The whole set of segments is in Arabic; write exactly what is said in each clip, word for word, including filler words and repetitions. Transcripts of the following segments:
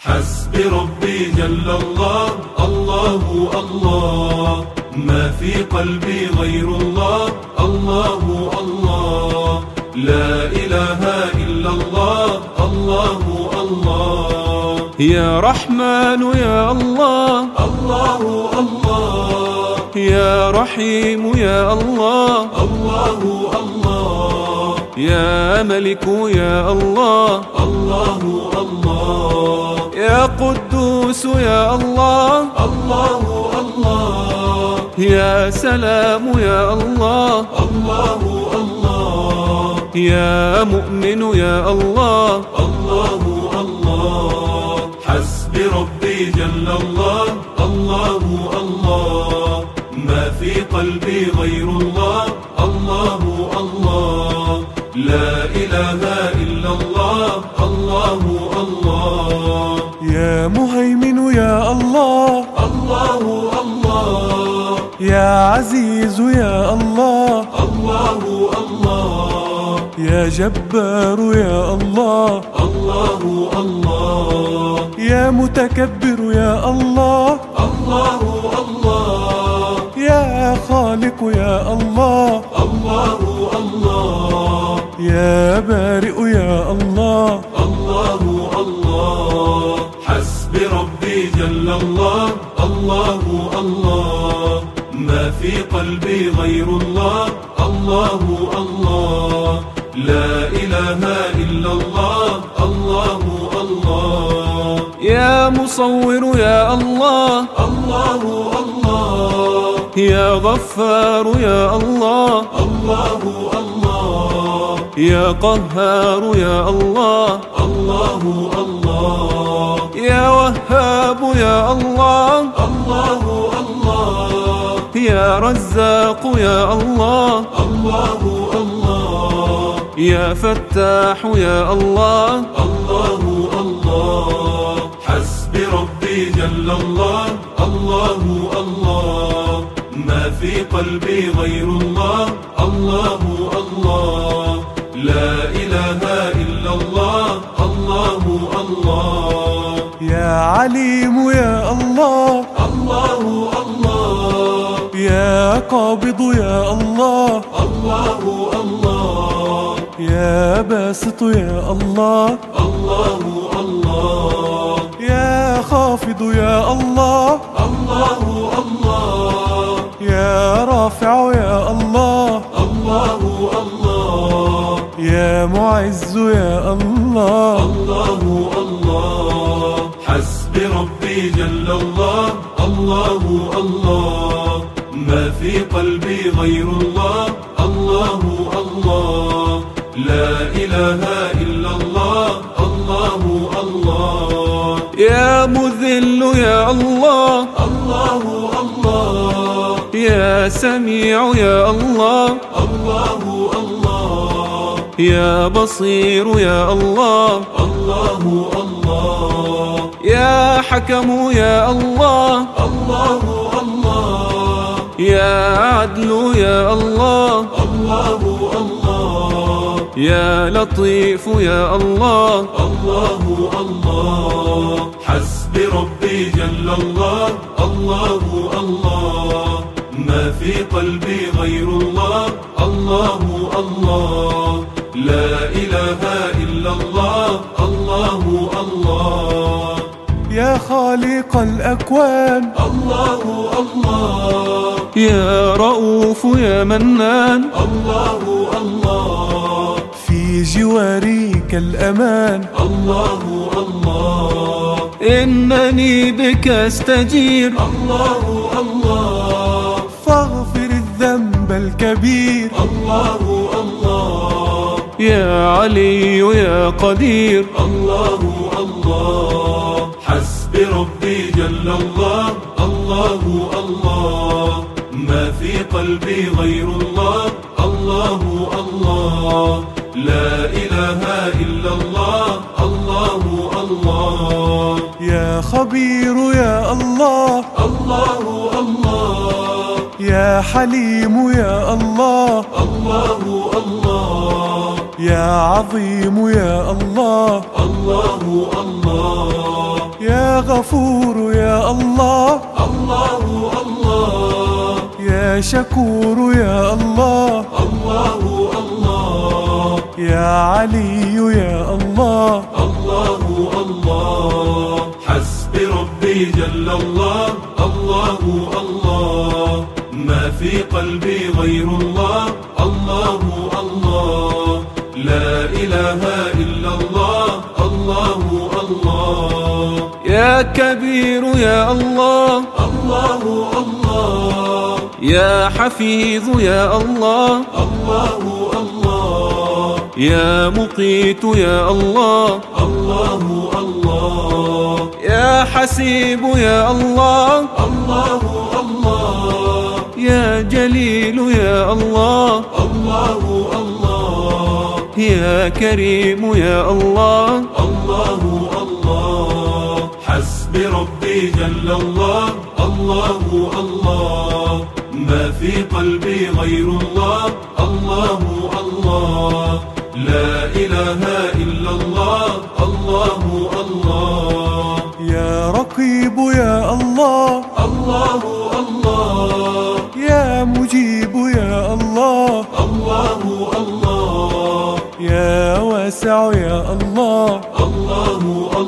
حسبي ربي جل الله، الله الله، ما في قلبي غير الله، الله الله، لا إله إلا الله، الله الله. يا رحمن يا الله، الله الله، يا رحيم يا الله، الله الله، يا ملك يا الله، الله الله، يا قدوس يا الله، الله الله، يا سلام يا الله، الله الله، يا مؤمن يا الله، الله الله. حسبي ربي جل الله، الله الله، ما في قلبي غير الله، الله الله، لا إله إلا الله، الله الله. يا مهيمن يا الله، الله الله، يا عزيز يا الله، الله الله، يا جبار يا الله، الله الله، يا متكبر يا الله، الله الله، يا خالق يا الله، الله الله، يا بارئ يا الله، الله الله. حسبي ربي جل الله، الله الله، ما في قلبي غير الله، الله الله، لا إله إلا الله، الله الله. يا مصور يا الله، الله الله، يا غفار يا الله، الله الله، يا قهار يا الله، الله الله، يا وهاب يا الله، الله الله، يا رزاق يا الله، الله الله، يا فتاح يا الله، الله الله. حسبي ربي جل الله، الله الله، ما في قلبي غير الله، الله الله، لا إله إلا الله، الله الله. يا عليم يا الله، الله الله، يا قابض يا الله، الله الله، يا باسط يا الله، الله الله، يا خافض يا الله، الله الله، يا رافع يا الله، الله الله، يا معز يا الله، الله الله. حسبي ربي جل الله، الله الله، ما في قلبي غير الله، الله الله، لا إله إلا الله، الله الله. يا مذل يا الله، الله الله، يا سميع يا الله، الله الله، يا بصير يا الله، الله الله، يا حكم يا الله، الله الله، يا عدل يا الله، الله الله، يا لطيف يا الله، الله الله. حسبي ربي جل الله، الله الله، ما في قلبي غير الله، الله الله، لا إله إلا الله، الله الله. يا خالق الأكوان، الله الله، يا رؤوف يا منان، الله الله، في جواريك الأمان، الله الله، إنني بك أستجير، الله الله، فاغفر الذنب الكبير، الله الله، يا علي يا قدير، الله الله. حسبي ربي جل الله، الله الله، ما في قلبي غير الله، الله الله، لا إله إلا الله، الله الله. يا خبير يا الله، الله الله، يا حليم يا الله، الله الله، يا عظيم يا الله، الله الله يا غفور يا الله، الله الله يا شكور يا الله، الله الله يا علي يا الله، الله الله حسبي ربي جل الله، الله الله ما في قلبي غير الله، الله الله لا إله إلا الله، الله الله يا كبير يا الله، الله الله يا حفيظ يا الله، الله الله يا مقيت يا الله، الله الله يا حسيب يا الله، الله الله يا جليل يا الله، الله الله يا كريم يا الله، الله الله حسبي ربي جل الله، الله الله ما في قلبي غير الله، الله الله لا إله إلا الله، الله الله يا رقيب يا الله، الله الله يا مجيب يا الله، الله الله يا واسع يا الله، الله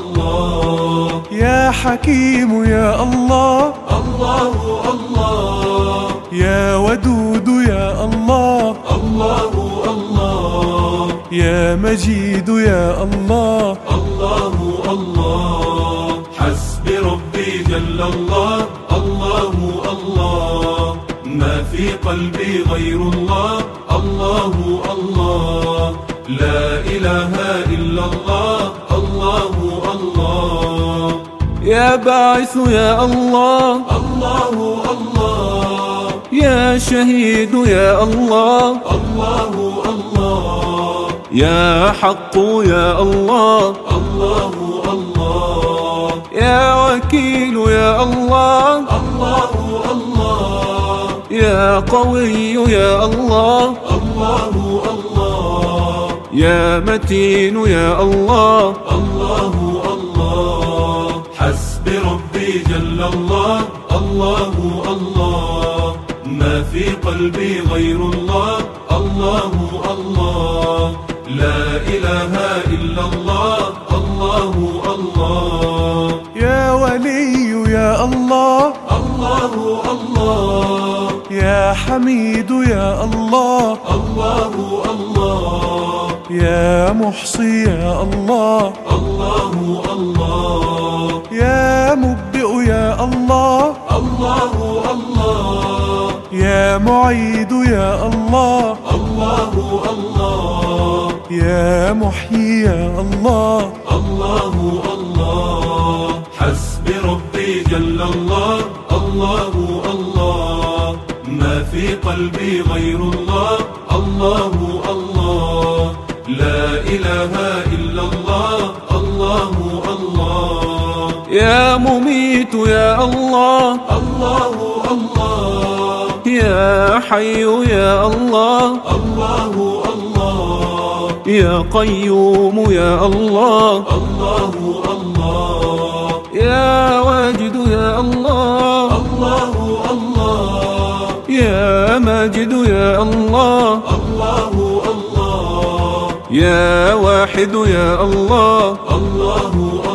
الله يا حكيم يا الله، الله الله يا ودود يا الله، الله الله يا مجيد يا الله، الله الله حسبي ربي جل الله، الله الله ما في قلبي غير الله، الله الله لا إله إلا الله، الله الله يا باعث يا الله، الله الله يا شهيد يا الله، الله الله يا حق يا الله، الله الله يا وكيل يا الله، الله الله يا قوي يا الله، الله الله يا متين يا الله، الله الله حسبي ربي جل الله، الله الله ما في قلبي غير الله، الله الله لا إله إلا الله، الله الله يا ولي يا الله، الله الله يا حميد يا الله، الله الله يا محصي يا الله، الله الله يا مبدئ يا الله، الله الله يا معيد يا الله، الله الله يا محيي يا الله، الله الله حسبي ربي جل الله، الله الله ما في قلبي غير الله، الله الله لا إله إلا الله، الله الله يا مميت يا الله، الله الله يا حي يا الله، الله الله يا قيوم يا الله، الله الله يا واجد يا الله، الله الله يا ماجد يا الله، الله الله يا واحد يا الله، الله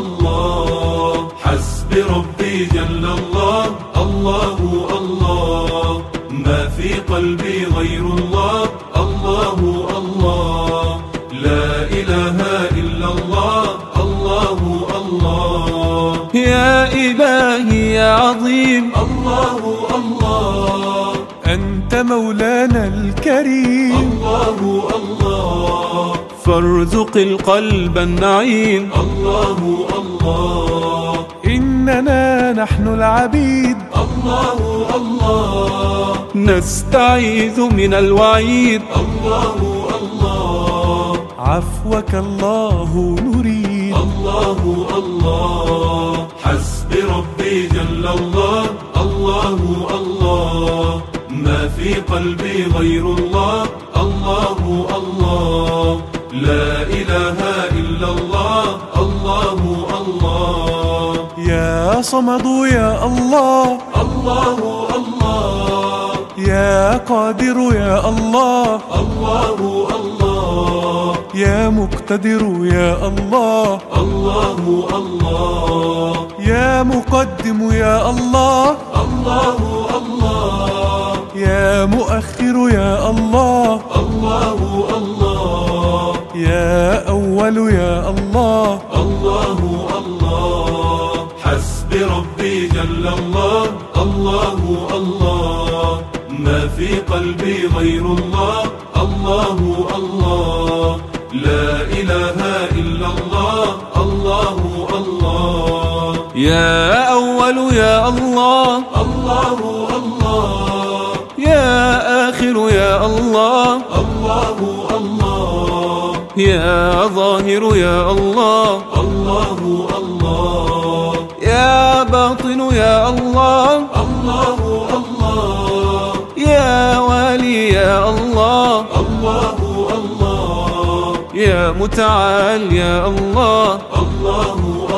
الله حسبي ربي جل الله، الله الله ما في قلبي غير الله، الله الله لا إله إلا الله، الله الله يا إلهي يا عظيم، الله الله أنت مولانا الكريم، الله الله فارزق القلب النعيم، الله الله إننا نحن العبيد، الله الله نستعيذ من الوعيد، الله الله عفوك الله نريد، الله الله حسبي ربي جل الله، الله الله ما في قلبي غير الله، الله الله لا إله إلا الله الله الله. يا صمد يا الله الله الله. يا قادر يا الله الله الله. يا مقتدر يا الله الله الله. يا مقدم يا الله الله الله. يا مؤخر يا الله الله الله. يا أول يا الله الله الله. حسبي ربي جل الله الله الله. ما في قلبي غير الله الله الله. لا إله إلا الله الله الله. يا أول يا الله الله الله. يا آخر يا الله الله الله. يا ظاهر يا الله الله الله. يا باطن يا الله الله الله. يا والي يا الله الله الله. يا متعال يا الله الله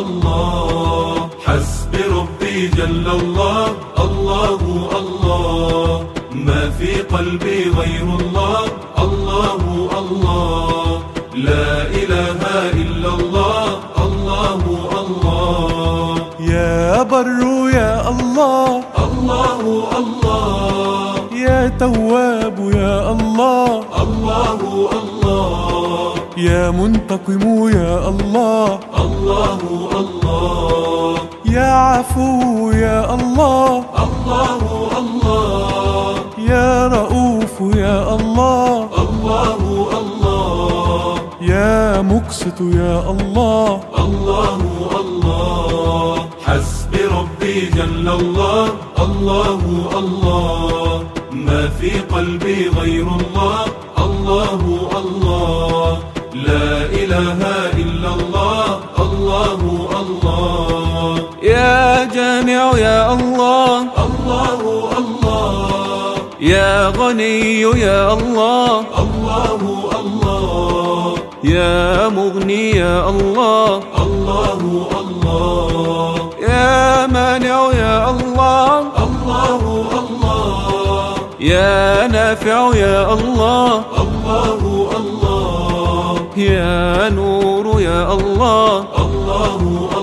الله. حسبي ربي جل الله الله الله. ما في قلبي غير الله الله الله. لا إله إلا الله الله الله. يا بر يا الله الله الله. يا تواب يا الله الله الله. يا منتقم يا الله الله الله. يا عفو يا الله الله الله. يا رؤوف يا الله الله الله. يا مقسط يا الله الله الله. حسبي ربي جل الله الله الله. ما في قلبي غير الله الله الله. لا إله إلا الله الله الله. يا جامع يا الله الله الله. يا غني يا الله الله الله. يا مغني يا الله الله الله. يا مانع يا الله الله الله. يا نافع يا الله الله الله. يا نور يا الله الله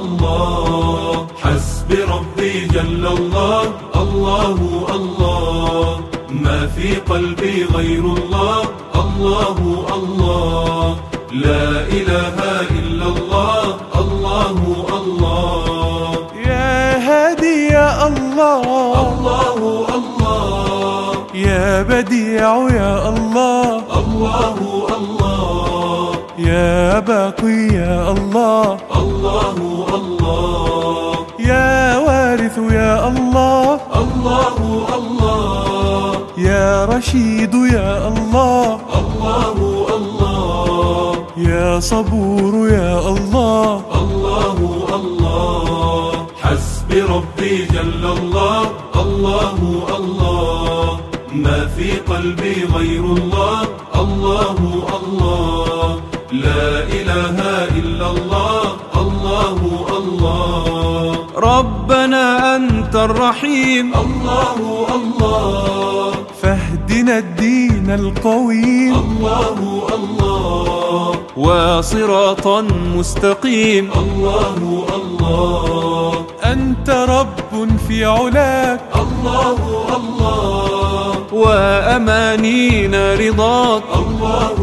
الله. حسبي ربي جل الله الله الله. ما في قلبي غير الله الله الله. لا إله إلا الله الله الله. يا هادي يا الله الله الله. يا بديع يا الله الله الله. يا باقي يا الله الله الله. يا وارث يا الله الله الله. يا رشيد يا الله الله الله. يا صبور يا الله الله الله. حسبي ربي جل الله الله الله. ما في قلبي غير الله الله الله. لا إله إلا الله الله الله. ربنا أنت الرحيم الله الله. فاهدنا الدين القويم الله الله. وصراطا مستقيم الله الله. أنت رب في علاك الله الله. وأمانينا رضاك الله